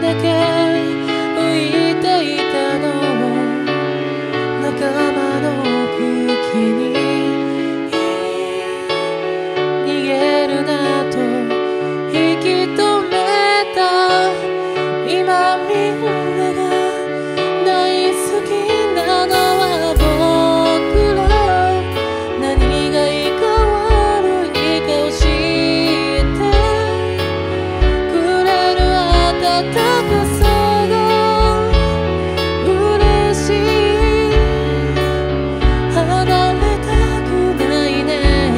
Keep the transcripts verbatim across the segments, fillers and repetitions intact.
だけ浮いていたのを仲間の空気に逃げるなと引き止めた。今みんなが大好きなのは僕ら。何がいいか悪いか教えてくれる温かさが嬉しい。離れたくないね。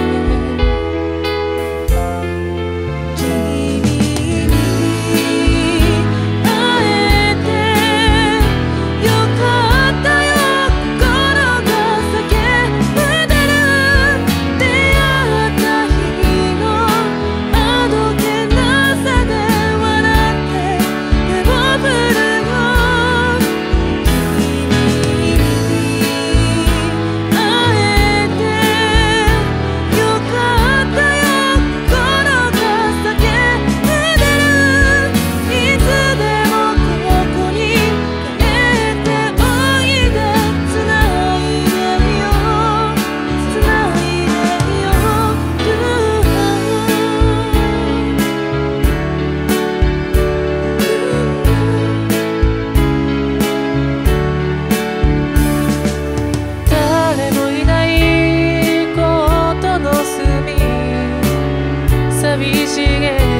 君に会えてよかったよ。心が叫んでる。出会った日のあどけなさで笑って手を振るよ。君に会えてよかったよ。心が叫んでる。いつでもここに帰っておいで。繋いでよ繋いでよ。誰もいないコートの隅、寂しげ